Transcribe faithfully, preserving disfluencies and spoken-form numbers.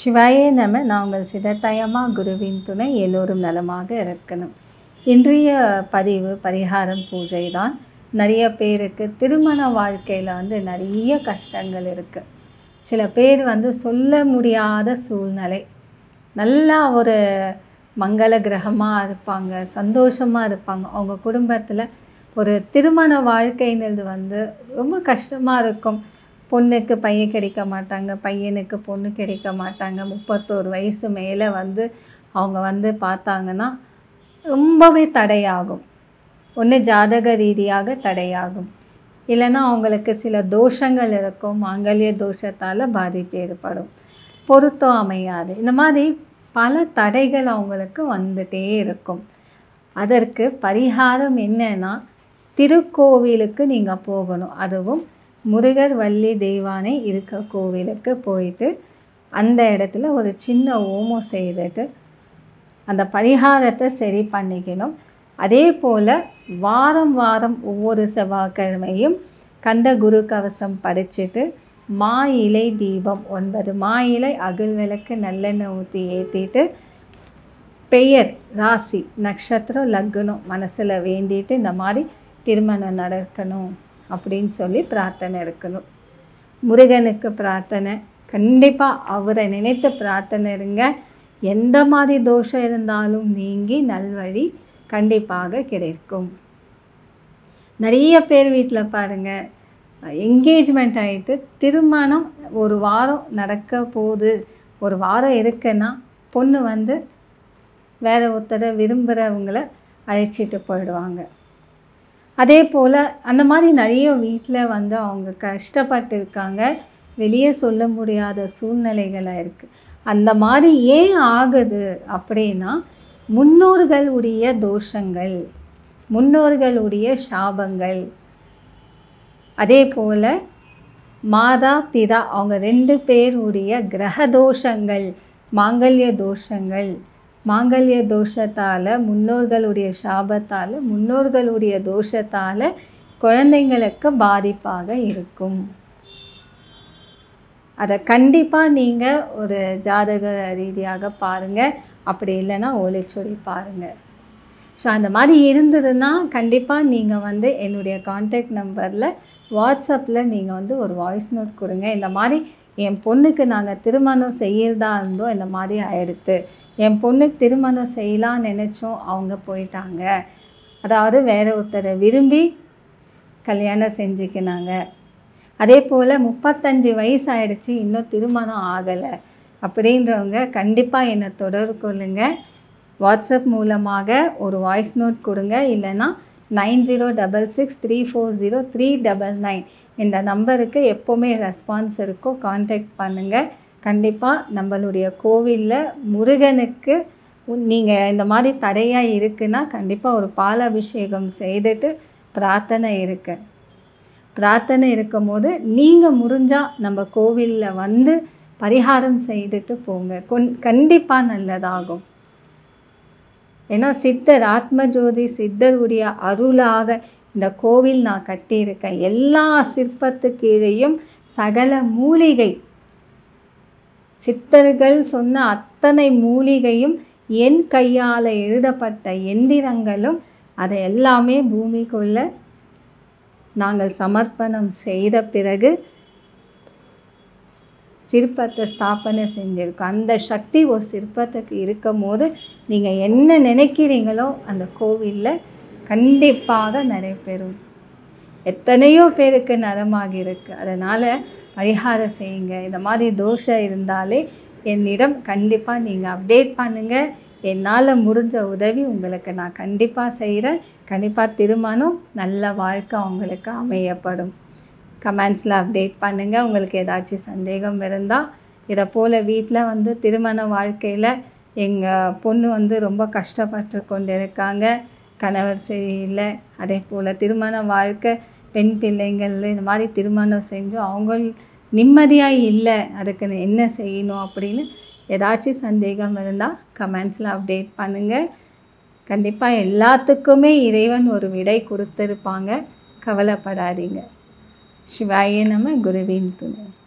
சிவாயே நம. நான் உங்கள் சிதத்தயமா குருவின் துணை. எல்லோரும் நலமாக இருக்கணும். இன்றைய பதிவு பரிகாரம் பூஜை தான். நிறைய பேருக்கு திருமண வாழ்க்கையில் வந்து நிறைய கஷ்டங்கள் இருக்குது. சில பேர் வந்து சொல்ல முடியாத சூழ்நிலை, நல்லா ஒரு மங்கள கிரகமாக இருப்பாங்க, சந்தோஷமாக இருப்பாங்க. அவங்க குடும்பத்தில் ஒரு திருமண வாழ்க்கைங்கிறது வந்து ரொம்ப கஷ்டமாக இருக்கும். பொண்ணுக்கு பையன் கிடைக்க மாட்டாங்க, பையனுக்கு பொண்ணு கிடைக்க மாட்டாங்க. முப்பத்தோரு வயசு மேலே வந்து அவங்க வந்து பார்த்தாங்கன்னா ரொம்பவே தடையாகும். ஒன்று ஜாதக ரீதியாக தடையாகும், இல்லைன்னா அவங்களுக்கு சில தோஷங்கள் இருக்கும். மாங்கல்ய தோஷத்தால் பாதிப்பு ஏற்படும், பொருத்தம் அமையாது. இந்த மாதிரி பல தடைகள் அவங்களுக்கு வந்துகிட்டே இருக்கும். அதற்கு பரிகாரம் என்னன்னா, திருக்கோவிலுக்கு நீங்கள் போகணும். அதுவும் முருகர் வள்ளி தெய்வானை இருக்க கோவிலுக்கு போயிட்டு அந்த இடத்துல ஒரு சின்ன ஹோமம் செய்துட்டு அந்த பரிகாரத்தை சரி பண்ணிக்கணும். அதே போல் வாரம் வாரம் ஒவ்வொரு செவ்வாய்க்கிழமையும் கந்த குரு கவசம் படிச்சுட்டு மா இலை தீபம் ஒன்பது மா இலை அகல் விளக்கு நல்லெண்ணெய் ஊற்றி ஏற்றிட்டு பெயர் ராசி நட்சத்திரம் லக்னம் மனசில் வேண்டிட்டு இந்த மாதிரி திருமணம் நடக்கணும் அப்படின்னு சொல்லி பிரார்த்தனை இருக்கணும். முருகனுக்கு பிரார்த்தனை, கண்டிப்பாக அவரை நினைத்து பிரார்த்தனை இருங்க. எந்த மாதிரி தோஷம் இருந்தாலும் நீங்கி நல்வழி கண்டிப்பாக கிடைக்கும். நிறைய பேர் வீட்டில் பாருங்கள், என்கேஜ்மெண்ட் ஆகிட்டு திருமணம் ஒரு வாரம் நடக்க போகுது, ஒரு வாரம் இருக்குன்னா பொண்ணு வந்து வேறு ஒருத்தரை விரும்புகிறவங்கள அழைச்சிட்டு போயிடுவாங்க. அதே போல் அந்த மாதிரி நிறைய வீட்டில் வந்து அவங்க கஷ்டப்பட்டு இருக்காங்க, வெளியே சொல்ல முடியாத சூழ்நிலைகளாக இருக்குது. அந்த மாதிரி ஏன் ஆகுது அப்படின்னா, முன்னோர்களுடைய தோஷங்கள், முன்னோர்களுடைய சாபங்கள், அதே போல் மாதா பிதா அவங்க ரெண்டு பேருடைய கிரக தோஷங்கள், மாங்கல்ய தோஷங்கள், மாங்கல்ய தோஷத்தால், முன்னோர்களுடைய சாபத்தால், முன்னோர்களுடைய தோஷத்தால் குழந்தைங்களுக்கு பாதிப்பாக இருக்கும். அதை கண்டிப்பாக நீங்கள் ஒரு ஜாதக ரீதியாக பாருங்கள், அப்படி இல்லைன்னா ஓலைச்சுவடி பாருங்கள். ஸோ அந்த மாதிரி இருந்ததுன்னா கண்டிப்பாக நீங்கள் வந்து என்னுடைய கான்டாக்ட் நம்பரில் வாட்ஸ்அப்பில் நீங்கள் வந்து ஒரு வாய்ஸ் நோட் கொடுங்க. இந்த மாதிரி என் பொண்ணுக்கு நாங்கள் திருமணம் செய்யறதா இருந்தோம், இந்த மாதிரி ஆயிடுத்து, என் பொண்ணுக்கு திருமணம் செய்யலான்னு நினச்சோம், அவங்க போயிட்டாங்க, அதாவது வேறு ஒருத்தரை விரும்பி கல்யாணம் செஞ்சுக்கினாங்க. அதே போல் முப்பத்தஞ்சு வயசு ஆகிடுச்சி, இன்னும் திருமணம் ஆகலை அப்படின்றவங்க கண்டிப்பாக என்னை தொடர்பு கொள்ளுங்கள். வாட்ஸ்அப் மூலமாக ஒரு வாய்ஸ் நோட் கொடுங்க, இல்லைன்னா nine zero double six three four zero three double nine இந்த நம்பருக்கு எப்போவுமே ரெஸ்பான்ஸ் இருக்கோ, கான்டாக்ட் பண்ணுங்கள். கண்டிப்பாக நம்மளுடைய கோவிலில் முருகனுக்கு நீங்கள் இந்த மாதிரி தடையாக இருக்குன்னா கண்டிப்பாக ஒரு பால் அபிஷேகம் செய்துட்டு பிரார்த்தனை இருக்கு. பிரார்த்தனை இருக்கும் போது நீங்கள் முடிஞ்சால் நம்ம கோவிலில் வந்து பரிகாரம் செய்துட்டு போங்க, கொன் கண்டிப்பாக நல்லதாகும். ஏன்னா சித்தர் ஆத்மஜோதி சித்தருடைய அருளாக இந்த கோவில் நான் கட்டியிருக்கேன். எல்லா சிற்பத்து கீழேயும் சகல மூலிகை, சித்தர்கள் சொன்ன அத்தனை மூலிகையும் என் கையால் எழுதப்பட்ட எந்திரங்களும் அதை எல்லாமே பூமிக்குள்ள நாங்கள் சமர்ப்பணம் செய்த பிறகு சிற்பத்தை ஸ்தாபனை செஞ்சுருக்கோம். அந்த சக்தி ஒரு சிற்பத்துக்கு இருக்கும் போது நீங்கள் என்ன நினைக்கிறீங்களோ அந்த கோவிலில் கண்டிப்பாக நடைபெறும். எத்தனையோ பேருக்கு நலமாகி இருக்கு. அதனால் பரிகாரம் செய்யுங்க. இந்த மாதிரி தோஷம் இருந்தாலே என்னிடம் கண்டிப்பாக நீங்கள் அப்டேட் பண்ணுங்கள். என்னால் முடிஞ்ச உதவி உங்களுக்கு நான் கண்டிப்பாக செய்கிறேன். கண்டிப்பாக திருமணம் நல்ல வாழ்க்கை உங்களுக்கு அமையப்படும். கமெண்ட்ஸில் அப்டேட் பண்ணுங்கள். உங்களுக்கு ஏதாச்சும் சந்தேகம் இருந்தால், இதை போல் வீட்டில் வந்து திருமண வாழ்க்கையில் எங்கள் பொண்ணு வந்து ரொம்ப கஷ்டப்பட்டு கொண்டு இருக்காங்க, கணவர் சரியில்லை, அதே போல் திருமண வாழ்க்கை பெண் பிள்ளைங்கள் இந்த மாதிரி திருமணம் செஞ்சோம் அவங்க நிம்மதியாக இல்லை, அதுக்கு என்ன செய்யணும் அப்படின்னு ஏதாச்சும் சந்தேகம் இருந்தால் கமெண்ட்ஸில் அப்டேட் பண்ணுங்கள். கண்டிப்பாக எல்லாத்துக்குமே இறைவன் ஒரு விடை கொடுத்துருப்பாங்க, கவலைப்படாதீங்க. சிவாயே நம. குருவின் துணை.